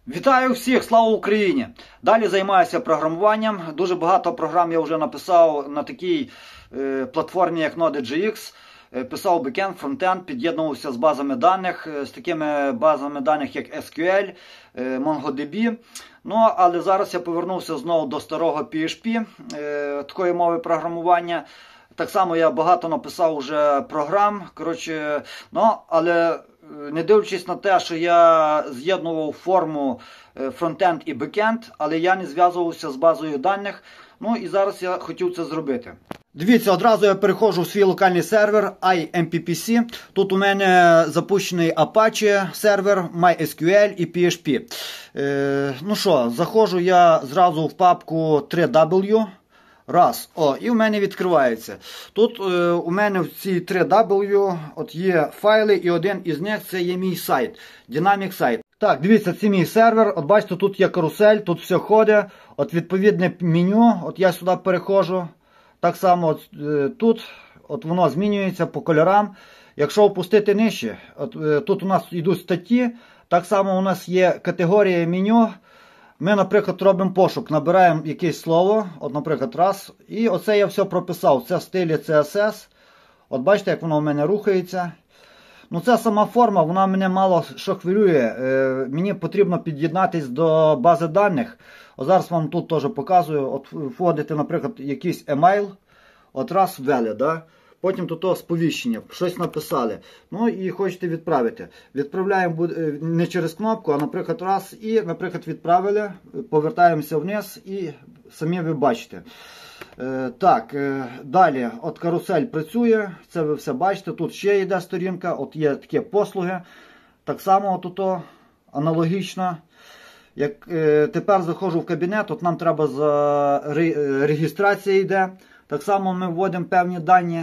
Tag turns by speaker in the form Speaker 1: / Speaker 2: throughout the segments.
Speaker 1: Вітаю всіх, слава Україні! Далі займаюся програмуванням. Дуже багато програм я вже написав на такій платформі, як Node.js. Писав бекенд, фронтенд, під'єднувався з базами даних, з такими базами даних, як SQL, MongoDB. Ну, але зараз я повернувся знову до старого PHP, такої мови програмування. Так само я багато написав вже програм, коротше, ну, але не дивлячись на те, що я з'єднував форму фронтенд і бекенд, але я не зв'язувався з базою даних. Ну і зараз я хотів це зробити. Дивіться, одразу я переходжу в свій локальний сервер IMPPC. Тут у мене запущений Apache сервер, MySQL і PHP. Ну що, заходжу я зразу в папку 3W. Раз. І в мене відкривається. Тут у мене в цій 3W от є файли, і один із них це є мій сайт. Dynamic сайт. Так, дивіться, це мій сервер. От бачите, тут є карусель, тут все ходить. От відповідне меню, от я сюди переходжу. Так само от, тут от воно змінюється по кольорам. Якщо опустити нижче, от, тут у нас йдуть статті. Так само у нас є категорія меню. Ми, наприклад, робимо пошук, набираємо якесь слово, от, наприклад, раз. І оце я все прописав. Це в стилі CSS. От бачите, як воно в мене рухається. Ну, це сама форма, вона мене мало що хвилює. Мені потрібно під'єднатись до бази даних. От зараз вам тут теж показую. От вводите, наприклад, якийсь емейл. От раз ввели, да? Потім тут сповіщення, щось написали. Ну і хочете відправити. Відправляємо не через кнопку, а, наприклад, раз. І, наприклад, відправили. Повертаємося вниз і самі ви бачите. Так, далі, от карусель працює, це ви все бачите, тут ще йде сторінка, от є такі послуги, так само тут аналогічно. Як тепер заходжу в кабінет, от нам треба реєстрація йде, так само ми вводимо певні дані.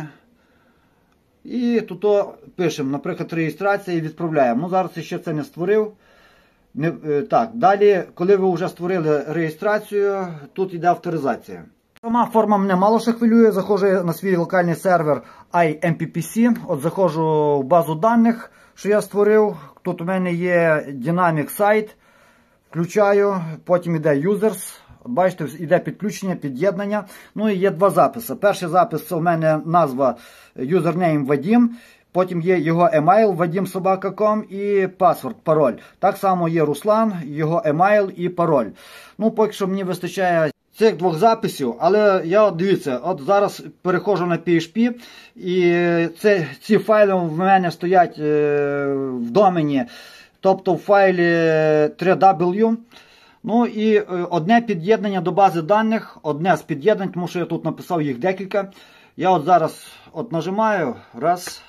Speaker 1: І тут пишемо, наприклад, реєстрація і відправляємо. Ну, зараз я ще це не створив. Так, далі, коли ви вже створили реєстрацію, тут йде авторизація. Сама форма мене мало що хвилює. Заходжу на свій локальний сервер IMPPC. От заходжу в базу даних, що я створив. Тут у мене є Dynamic сайт. Включаю, потім йде Users. Бачите, йде підключення, під'єднання. Ну і є два записи. Перший запис це у мене назва username Вадим. Потім є його емейл vadim.com і паспорт, пароль. Так само є Руслан, його емейл і пароль. Ну, поки що мені вистачає цих двох записів, але я, дивіться, от зараз переходжу на PHP, і ці файли в мене стоять в домені, тобто в файлі 3W. Ну і одне під'єднання до бази даних, одне з під'єднань, тому що я тут написав їх декілька. Я от зараз от нажимаю, раз.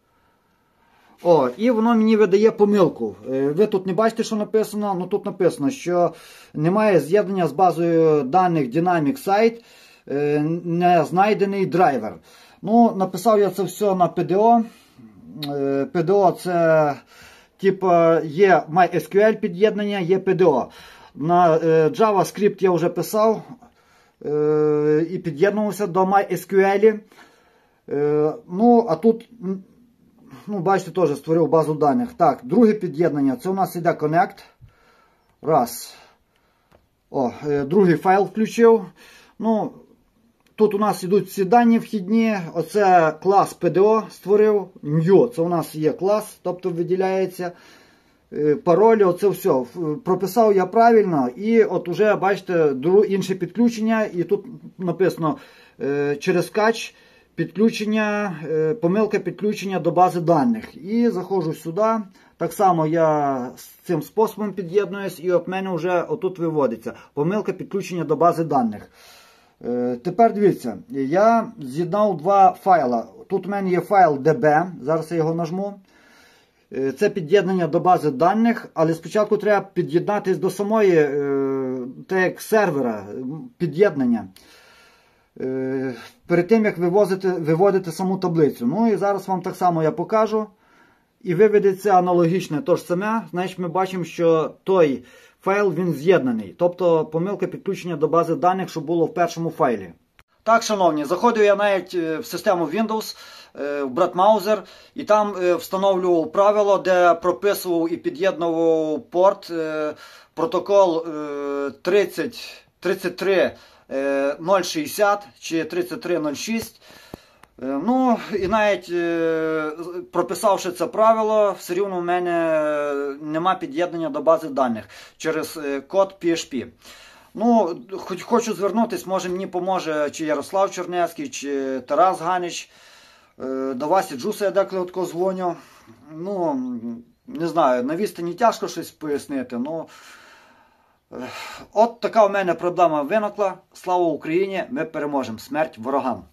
Speaker 1: І воно мені видає помилку. Ви тут не бачите, що написано, ну тут написано, що немає з'єднання з базою даних Dynamic сайт, не знайдений драйвер. Ну, написав я це все на PDO. PDO це, типу, є MySQL під'єднання, є PDO. На JavaScript я вже писав і під'єднувався до MySQL. Ну, а тут, ну, бачите, теж створив базу даних. Так, друге під'єднання, це у нас іде Connect. Раз. Другий файл включив. Ну, тут у нас йдуть всі дані вхідні. Оце клас PDO створив. New, це у нас є клас, тобто виділяється. Паролі, оце все. Прописав я правильно, і от уже, бачите, інше підключення, і тут написано через кач підключення, помилка підключення до бази даних. І заходжу сюди, так само я з цим способом під'єднуюсь, і от мене вже отут виводиться помилка підключення до бази даних. Тепер дивіться, я з'єднав два файла. Тут у мене є файл DB, зараз я його нажму. Це під'єднання до бази даних, але спочатку треба під'єднатися до самої як сервера, під'єднання. Перед тим, як виводити саму таблицю. Ну і зараз вам так само я покажу. І виведеться аналогічне те ж саме. Значить, ми бачимо, що той файл, він з'єднаний. Тобто помилка підключення до бази даних, що було в першому файлі. Так, шановні, заходив я навіть в систему Windows. в братмаузер, і там встановлював правило, де прописував і під'єднував порт, протокол 33.060 чи 33.06. Ну, і навіть прописавши це правило, все рівно в мене нема під'єднання до бази даних через код PHP. Ну, хочу звернутися, може мені поможе чи Ярослав Чернецький, чи Тарас Ганич. До Васі Джуса я деколи тако дзвоню. Ну, не знаю, на відстані тяжко щось пояснити. Ну, от така в мене проблема виникла. Слава Україні, ми переможемо. Смерть ворогам.